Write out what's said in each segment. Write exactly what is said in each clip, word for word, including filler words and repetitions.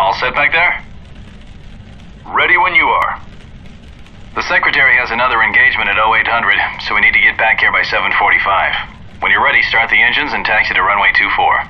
All set back there? Ready when you are. The Secretary has another engagement at oh eight hundred, so we need to get back here by seven forty-five. When you're ready, start the engines and taxi to runway two four.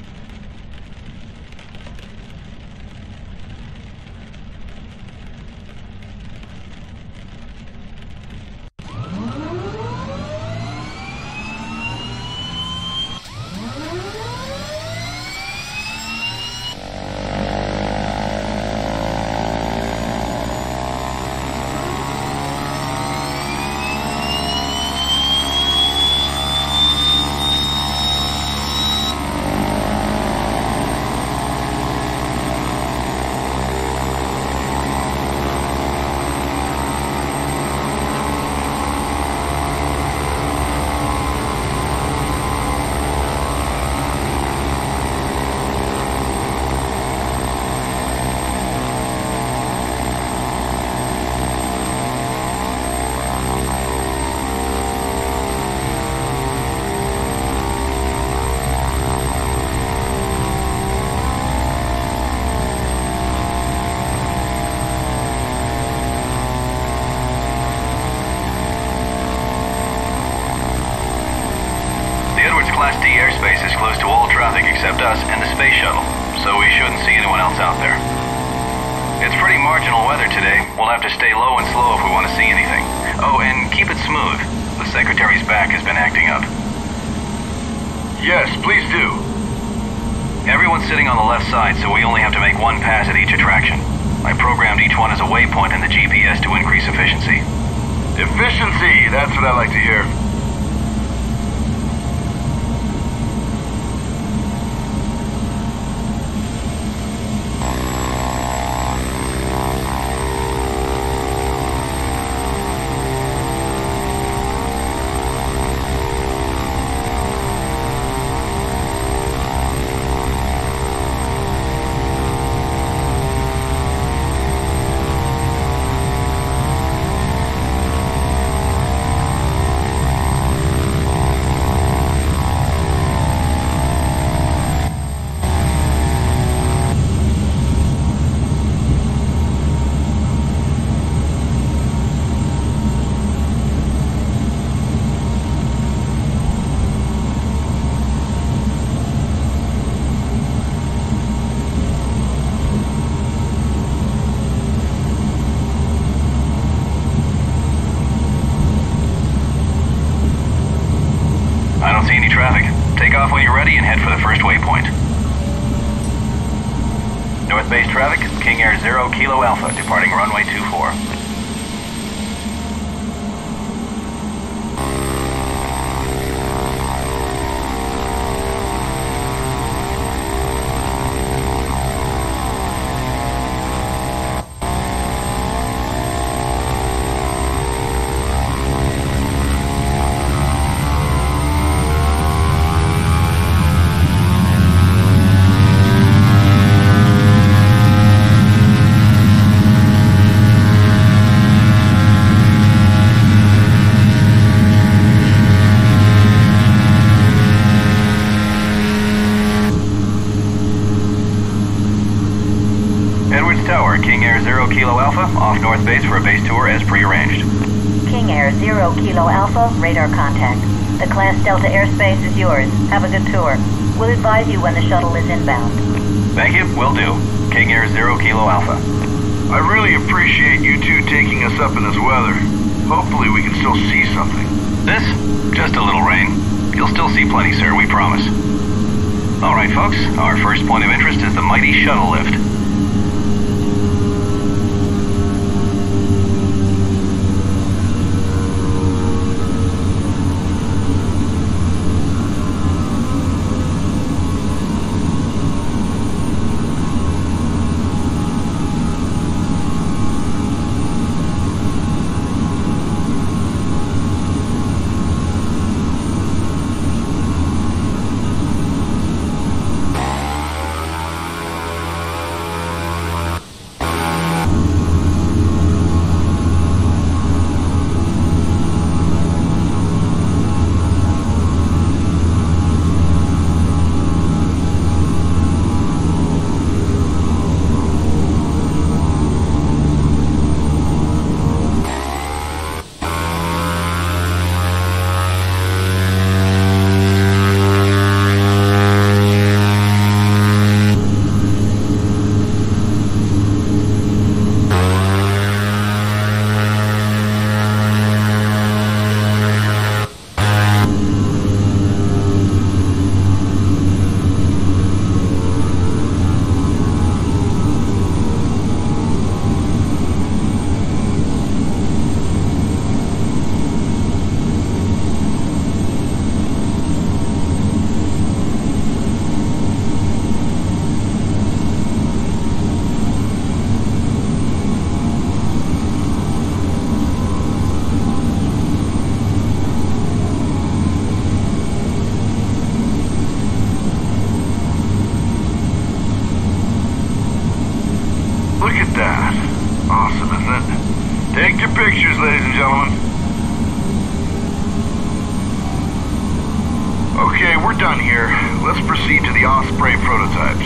Class D airspace is closed to all traffic except us and the space shuttle, so we shouldn't see anyone else out there. It's pretty marginal weather today. We'll have to stay low and slow if we want to see anything. Oh, and keep it smooth. The Secretary's back has been acting up. Yes, please do. Everyone's sitting on the left side, so we only have to make one pass at each attraction. I programmed each one as a waypoint in the G P S to increase efficiency. Efficiency, that's what I like to hear. Take off when you're ready and head for the first waypoint. North base traffic, King Air Zero Kilo Alpha, departing runway two four. King Air Zero Kilo Alpha, off North Base for a base tour as prearranged. King Air Zero Kilo Alpha, radar contact. The Class Delta airspace is yours. Have a good tour. We'll advise you when the shuttle is inbound. Thank you, will do. King Air Zero Kilo Alpha. I really appreciate you two taking us up in this weather. Hopefully we can still see something. This? Just a little rain. You'll still see plenty, sir, we promise. All right, folks, our first point of interest is the mighty shuttle lift. Take your pictures, ladies and gentlemen. Okay, we're done here. Let's proceed to the Osprey prototypes.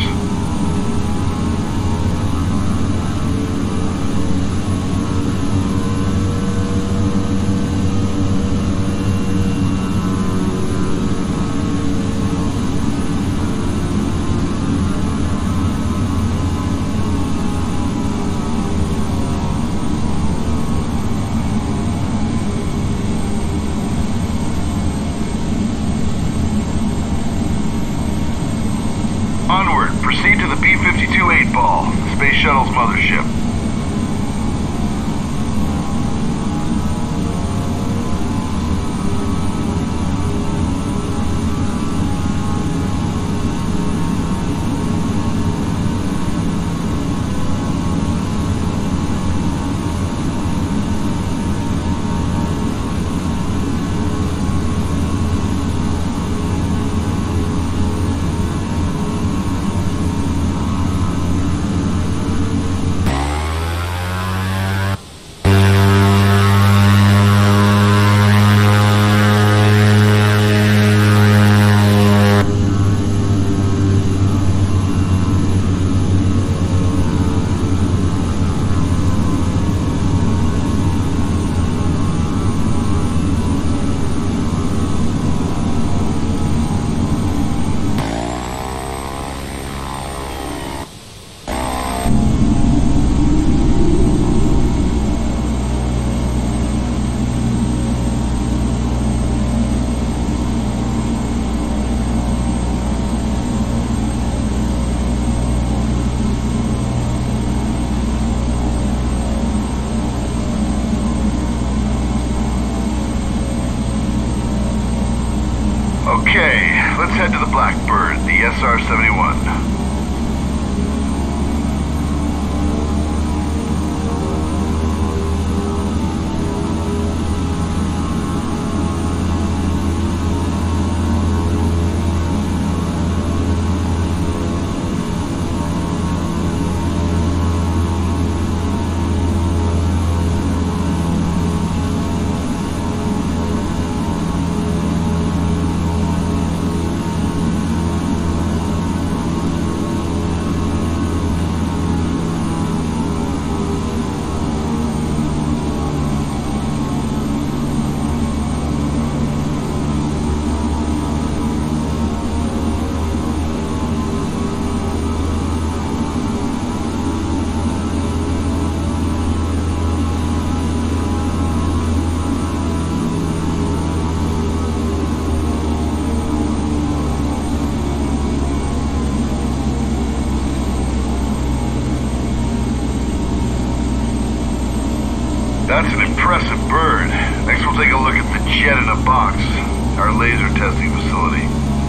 Onward, proceed to the B fifty-two eight ball, Space Shuttle's mothership. Okay, let's head to the Blackbird, the S R seventy-one. That's an impressive bird. Next we'll take a look at the jet in a box, our laser testing facility.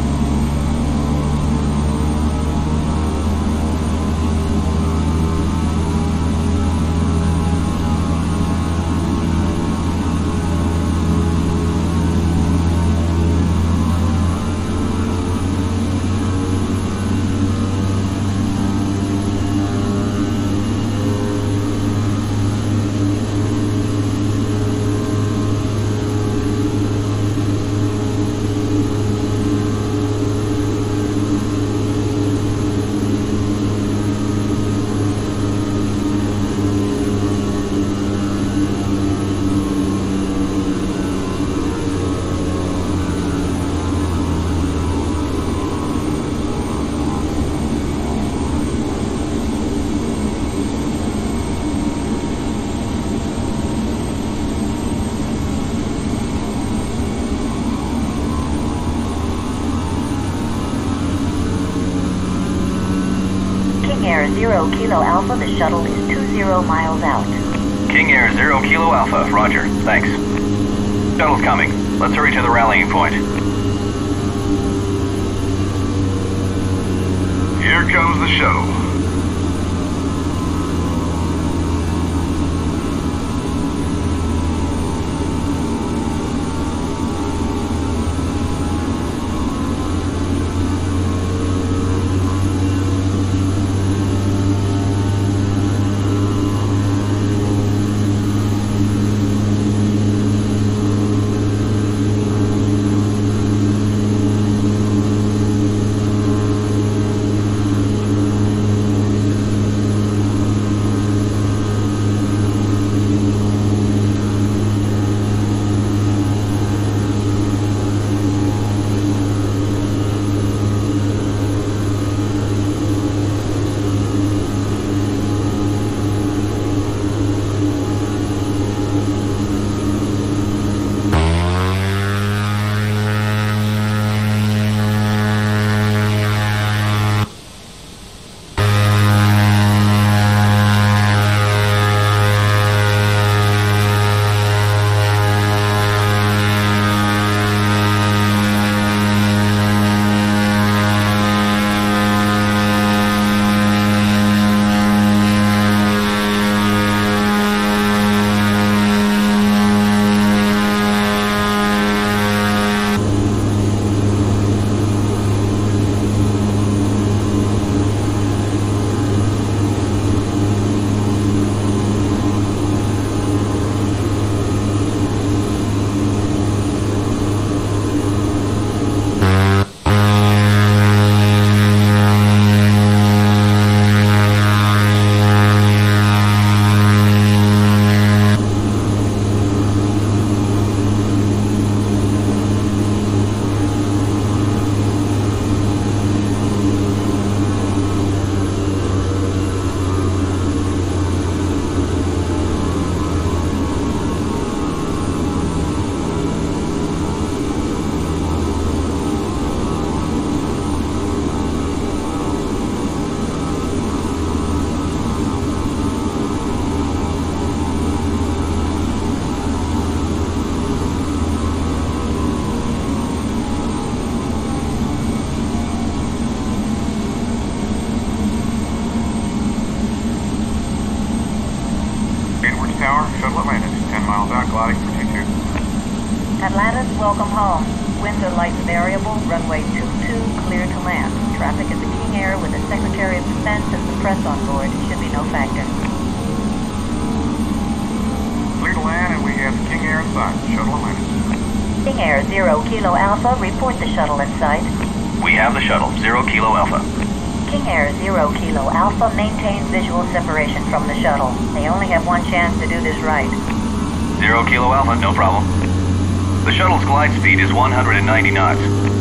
Air Zero Kilo Alpha, the shuttle is two zero miles out. King Air Zero Kilo Alpha, roger. Thanks. Shuttle's coming. Let's hurry to the rallying point. Here comes the shuttle. Atlantis, welcome home. Winds are light and variable. Runway two two, clear to land. Traffic at the King Air with the Secretary of Defense and the press on board should be no factor. Clear to land, and we have the King Air in sight. Shuttle Atlantis. King Air Zero Kilo Alpha, report the shuttle in sight. We have the shuttle, Zero Kilo Alpha. King Air Zero Kilo Alpha maintains visual separation from the shuttle. They only have one chance to do this right. Zero Kilo Alpha, no problem. The shuttle's glide speed is one hundred ninety knots.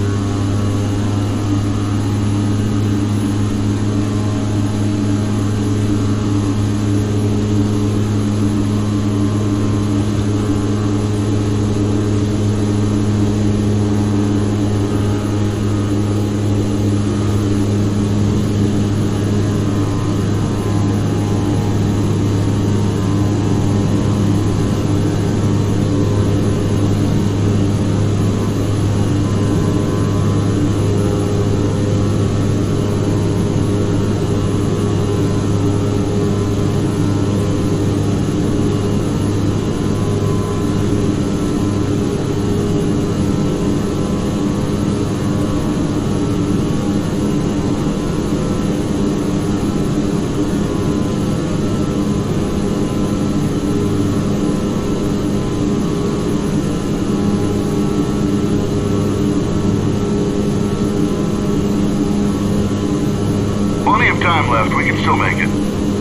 Time left, we can still make it.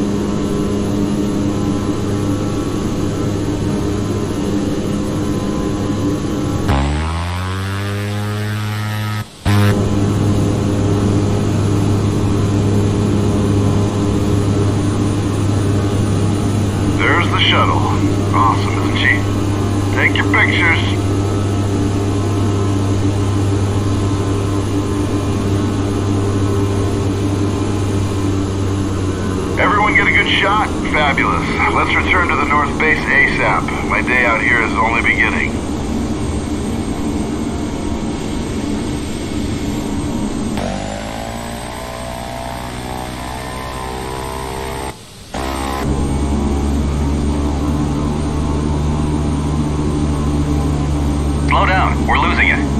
There's the shuttle. Awesome, isn't she? Take your pictures. Everyone get a good shot? Fabulous. Let's return to the North Base ASAP. My day out here is only beginning. Slow down, we're losing it.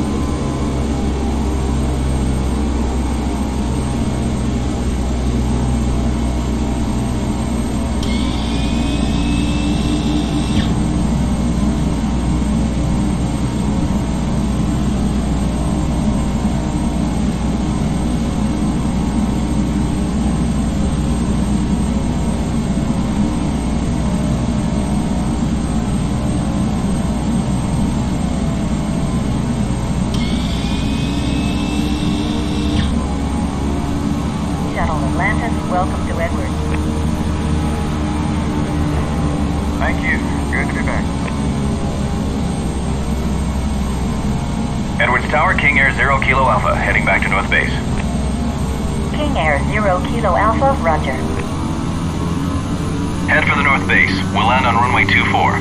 Atlantis, welcome to Edward. Thank you. Good to be back. Edwards Tower, King Air Zero Kilo Alpha, heading back to North Base. King Air Zero Kilo Alpha, roger. Head for the North Base. We'll land on runway two four.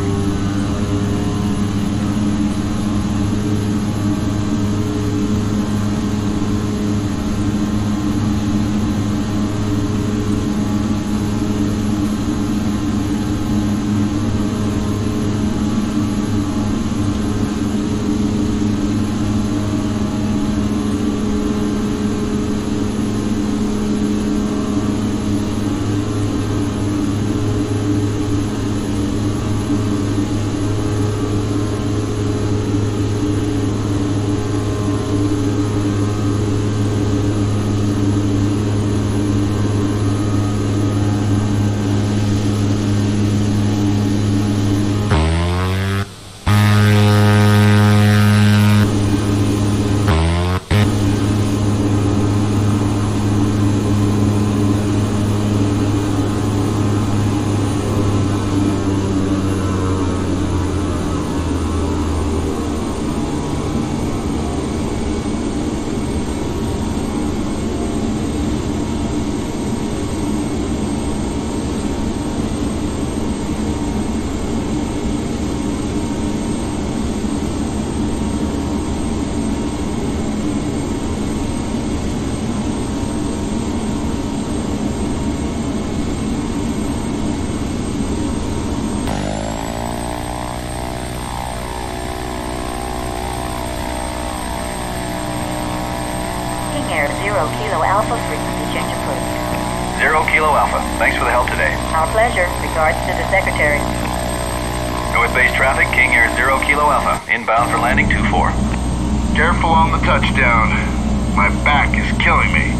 the change approved. Zero Kilo Alpha. Thanks for the help today. Our pleasure. Regards to the Secretary. North base traffic, King Air Zero Kilo Alpha. Inbound for landing two four. Careful on the touchdown. My back is killing me.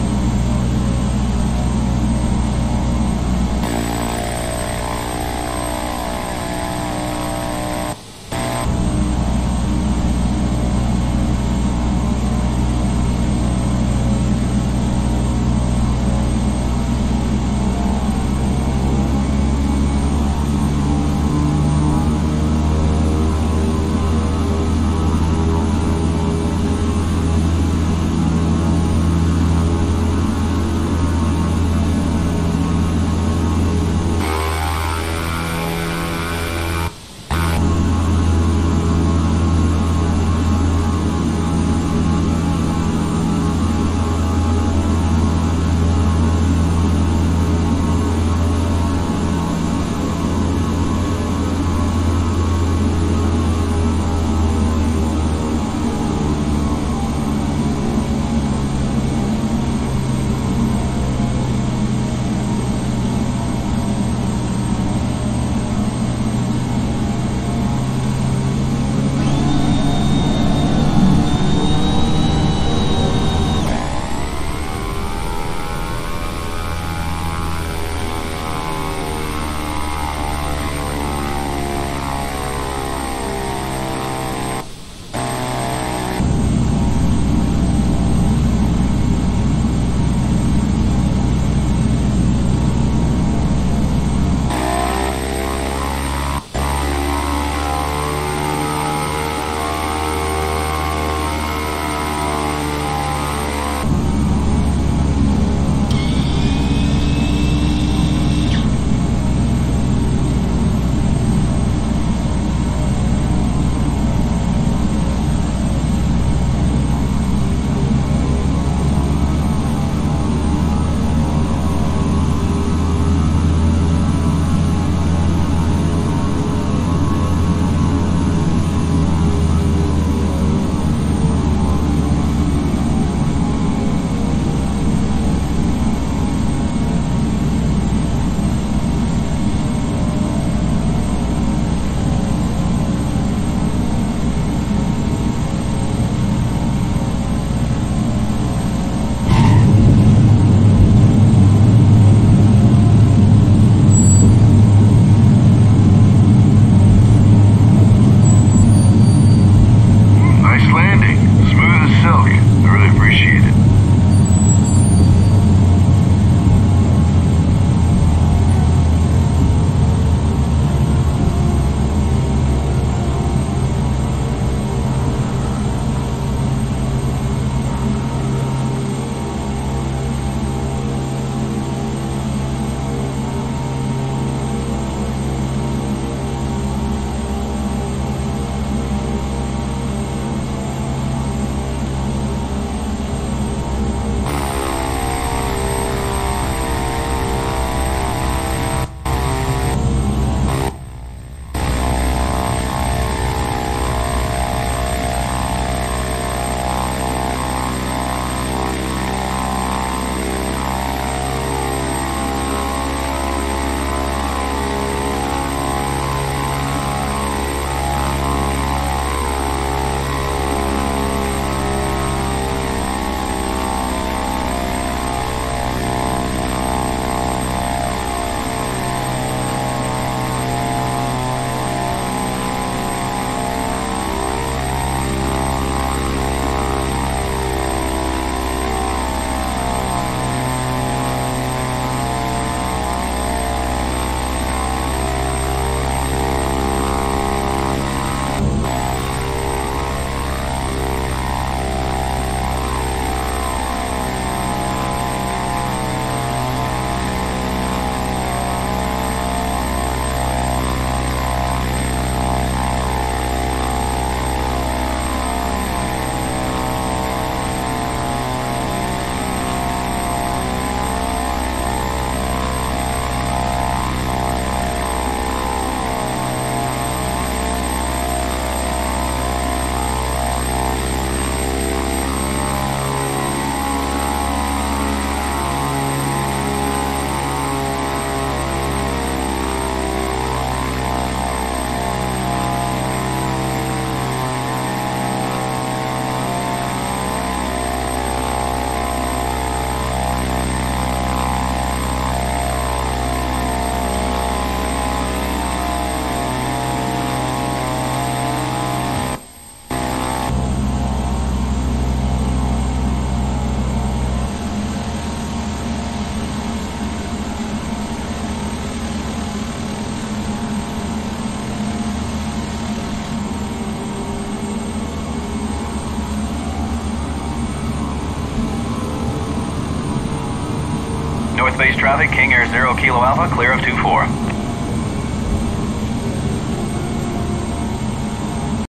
North base traffic, King Air zero Kilo Alpha, clear of two four.